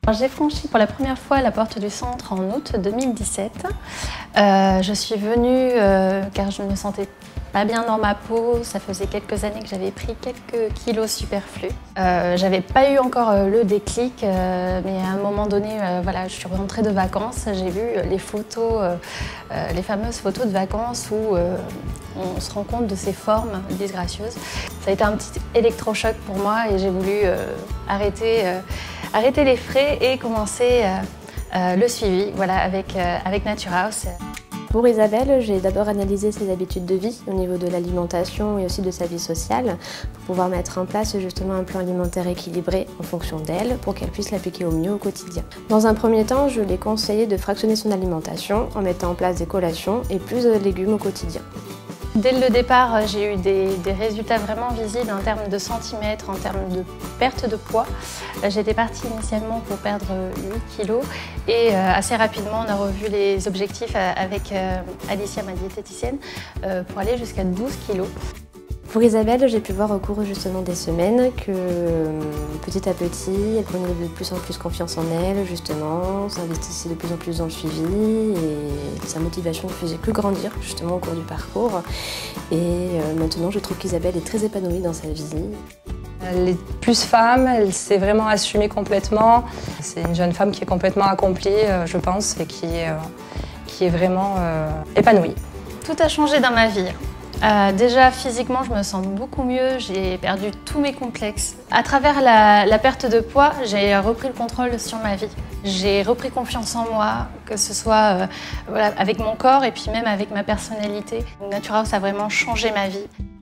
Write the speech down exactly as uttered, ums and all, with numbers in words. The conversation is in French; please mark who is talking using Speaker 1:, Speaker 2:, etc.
Speaker 1: J'ai franchi pour la première fois la porte du centre en août deux mille dix-sept. Euh, je suis venue euh, car je ne me sentais pas bien dans ma peau. Ça faisait quelques années que j'avais pris quelques kilos superflus. Euh, j'avais pas eu encore euh, le déclic, euh, mais à un moment donné, euh, voilà, je suis rentrée de vacances. J'ai vu les photos, euh, euh, les fameuses photos de vacances où euh, on se rend compte de ces formes disgracieuses. Ça a été un petit électrochoc pour moi et j'ai voulu euh, arrêter. Euh, Arrêter les frais et commencer euh, euh, le suivi voilà, avec, euh, avec Naturhaus.
Speaker 2: Pour Isabelle, j'ai d'abord analysé ses habitudes de vie au niveau de l'alimentation et aussi de sa vie sociale pour pouvoir mettre en place justement un plan alimentaire équilibré en fonction d'elle pour qu'elle puisse l'appliquer au mieux au quotidien. Dans un premier temps, je lui ai conseillé de fractionner son alimentation en mettant en place des collations et plus de légumes au quotidien.
Speaker 1: Dès le départ, j'ai eu des, des résultats vraiment visibles en termes de centimètres, en termes de perte de poids. J'étais partie initialement pour perdre huit kilos et assez rapidement on a revu les objectifs avec Alicia, ma diététicienne, pour aller jusqu'à douze kilos.
Speaker 2: Pour Isabelle, j'ai pu voir au cours justement des semaines que petit à petit, elle prenait de plus en plus confiance en elle, justement, s'investissait de plus en plus dans le suivi et sa motivation ne faisait que grandir justement au cours du parcours. Et maintenant, je trouve qu'Isabelle est très épanouie dans sa vie.
Speaker 3: Elle est plus femme, elle s'est vraiment assumée complètement. C'est une jeune femme qui est complètement accomplie, je pense, et qui est, qui est vraiment euh, épanouie.
Speaker 1: Tout a changé dans ma vie. Euh, déjà physiquement je me sens beaucoup mieux, j'ai perdu tous mes complexes. À travers la, la perte de poids, j'ai repris le contrôle sur ma vie. J'ai repris confiance en moi, que ce soit euh, voilà, avec mon corps et puis même avec ma personnalité. Naturhaus a vraiment changé ma vie.